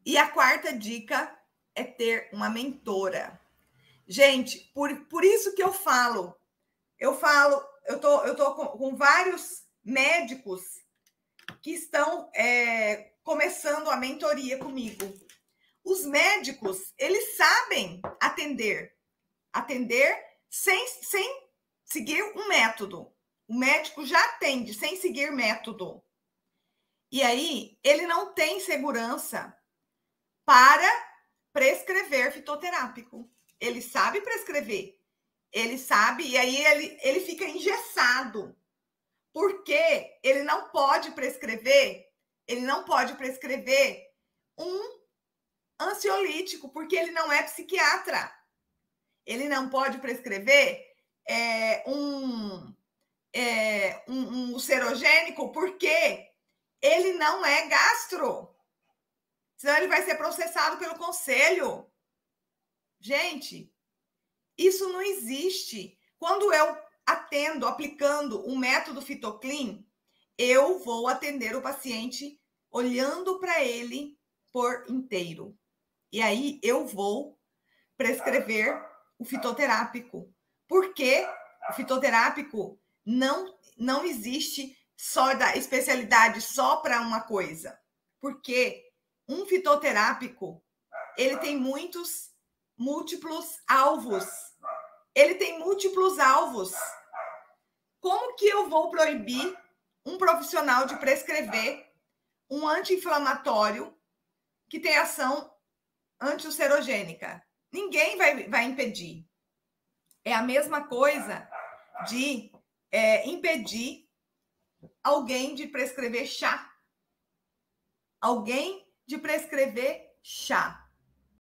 E a quarta dica é ter uma mentora. Gente, por isso que eu tô com vários médicos que estão começando a mentoria comigo. Os médicos, eles sabem atender sem seguir um método. O médico já atende sem seguir método. E aí, ele não tem segurança para prescrever fitoterápico. Ele sabe prescrever. Ele sabe, e aí ele fica engessado. Porque ele não pode prescrever um ansiolítico, porque ele não é psiquiatra. Ele não pode prescrever um serogênico, porque ele não é gastro. Senão ele vai ser processado pelo conselho. Gente, isso não existe. Quando eu atendo aplicando um método Fitoclean, eu vou atender o paciente olhando para ele por inteiro. E aí eu vou prescrever o fitoterápico. Porque o fitoterápico não existe só da especialidade só para uma coisa. Porque um fitoterápico, ele tem múltiplos alvos. Ele tem múltiplos alvos. Como que eu vou proibir um profissional de prescrever um anti-inflamatório que tem ação anti-ulcerogênica? Ninguém vai impedir. É a mesma coisa de impedir alguém de prescrever chá. Alguém de prescrever chá.